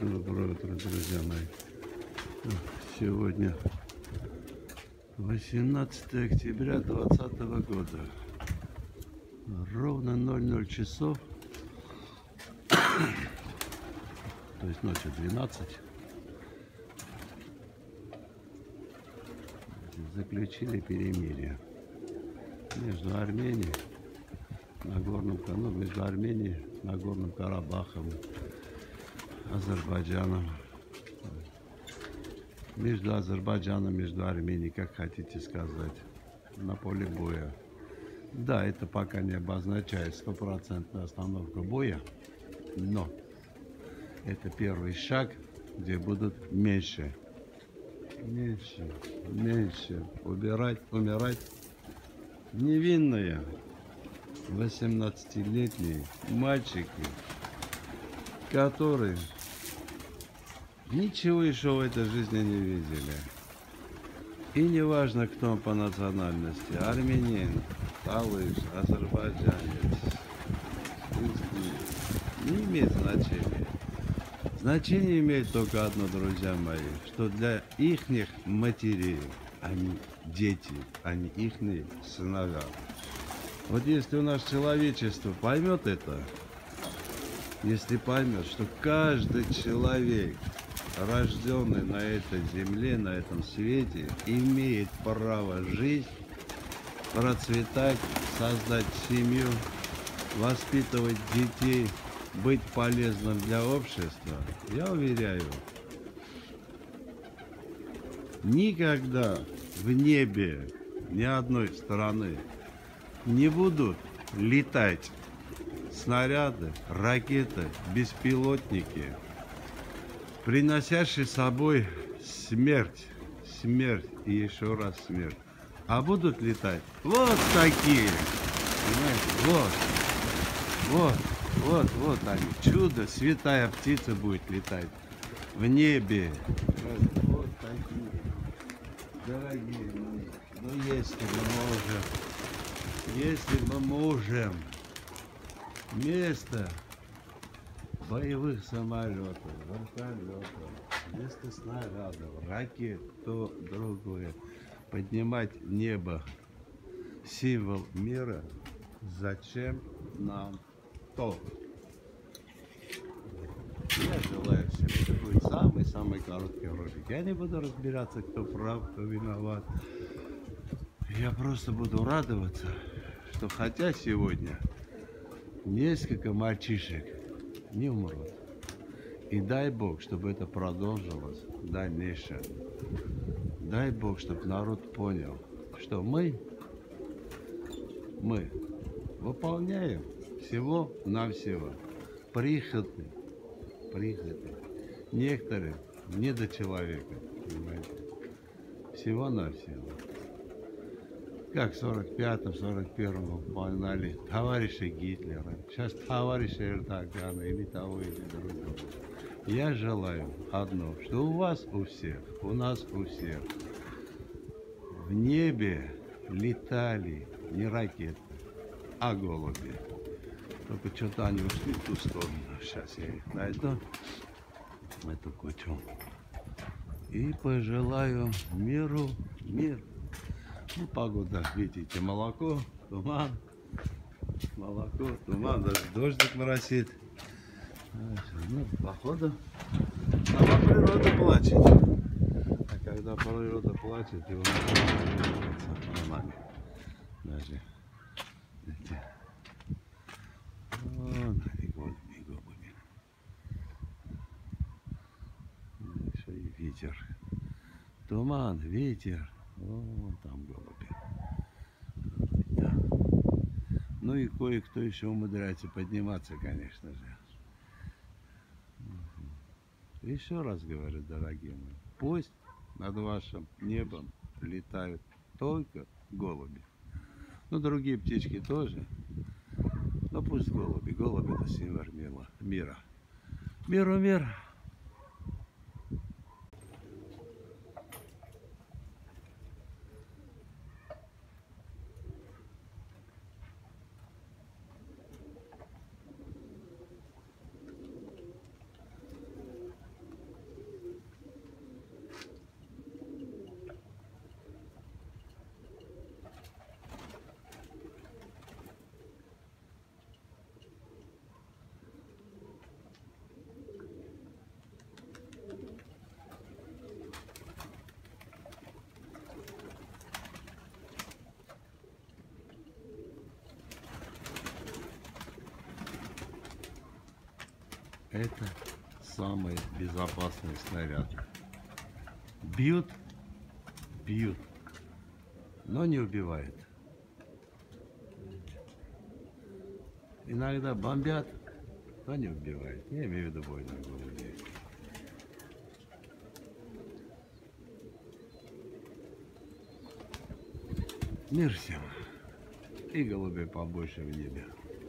Доброе утро, друзья мои. Сегодня 18 октября 2020 года. Ровно 00 часов. То есть ночью 12. Заключили перемирие между Арменией, между Арменией, Нагорным Карабахом, Азербайджаном, между Арменией, как хотите сказать, на поле боя. Да, это пока не обозначает стопроцентную остановку боя, но это первый шаг, где будут меньше умирать невинные 18-летние мальчики, которые ничего еще в этой жизни не видели. И не важно, кто он по национальности, армянин, талыш, азербайджанец, не имеет значения. Значение имеет только одно, друзья мои, что для ихних матерей они дети, они ихние сыновья. Вот если у нас человечество поймет это, если поймет, что каждый человек, рожденный на этой земле, на этом свете, имеет право жить, процветать, создать семью, воспитывать детей, быть полезным для общества, я уверяю, никогда в небе ни одной страны не будут летать снаряды, ракеты, беспилотники, приносящие с собой смерть и еще раз смерть. А будут летать вот такие, понимаете, вот они, чудо, святая птица будет летать в небе. Вот такие, дорогие мои. Ну если мы можем вместо боевых самолетов, вертолетов, вместо снарядов, ракет, то другое, поднимать в небо символ мира, зачем нам то? Я желаю всем, это будет самый короткий ролик. Я не буду разбираться, кто прав, кто виноват. Я просто буду радоваться, что хотя сегодня несколько мальчишек не умрут. И дай Бог, чтобы это продолжилось в дальнейшем. Дай Бог, чтобы народ понял, что мы выполняем всего-навсего прихоти. Некоторые не до человека, понимаете? Всего-навсего. Как в 45-41 выполняли товарища Гитлера, сейчас товарища Эрдогана или того, или другого. Я желаю одно, что у вас у всех, у нас у всех в небе летали не ракеты, а голуби. Только что-то они ушли в ту сторону. Сейчас я их найду, эту кучу. И пожелаю мир. Ну, погода, видите, туман, даже дождик моросит. Ну, походу, сама природа плачет. А когда природа плачет, его надо нормально. Даже, видите, вон, и голуби. Еще и ветер. Туман, ветер. Вон там голуби. Да. Ну и кое-кто еще умудряется подниматься, конечно же. Еще раз говорю, дорогие мои, пусть над вашим небом летают только голуби. Ну, другие птички тоже. Но пусть голуби. Голуби — это символ мира. Мир. Это самый безопасный снаряд. Бьют, бьют, но не убивает. Иногда бомбят, но не убивает. Я имею в виду бойных голубей. Мир всем. И голубей побольше в небе.